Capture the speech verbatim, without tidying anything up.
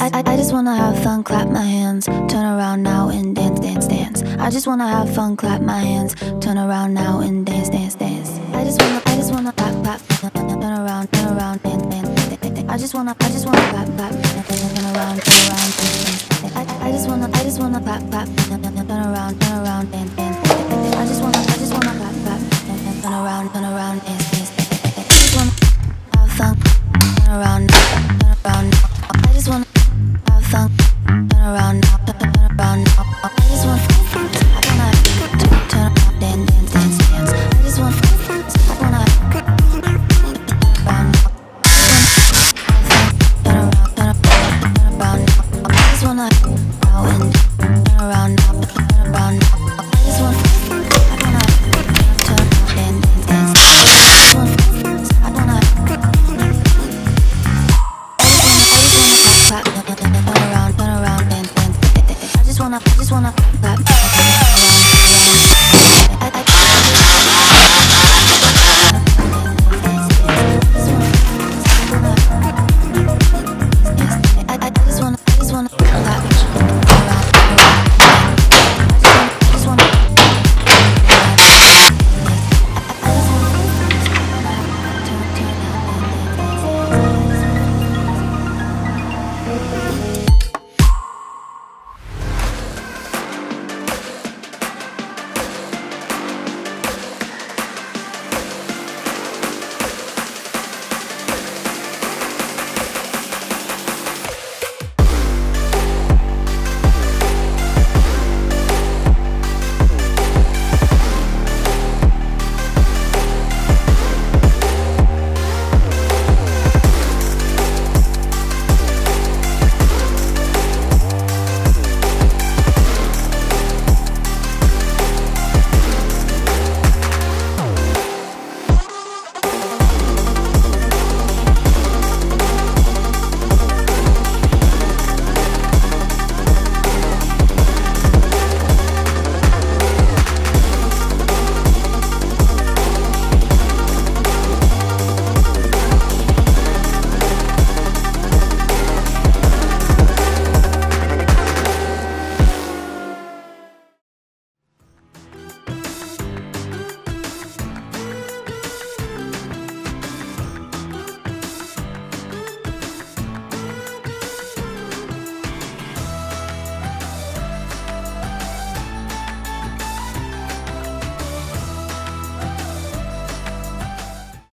I, I, I just wanna have fun, clap my hands, turn around now and dance, dance, dance. I just wanna have fun, clap my hands, turn around now and dance, dance, dance. I just wanna, I just wanna clap, clap, turn around, turn around, dance, dance, dance. I just wanna, I just wanna clap, clap, turn around, turn around, dance, dance. I, I just wanna, I just wanna clap, clap, turn around, turn around, dance, dance. I just wanna, I just wanna clap, clap, turn around, turn around, dance, dance. I just wanna have fun, turn around, turn around. I just wanna have fun, turn around, turn around. I just wanna, I wanna turn around, dance, dance, dance, dance. I just wanna, I wanna turn around, turn around, turn around. I just wanna now and turn around, turn around. I just wanna, I wanna turn around, dance, dance, dance. I just wanna, I wanna. Turn around, turn around, dance, dance, dance. I just wanna, I just wanna.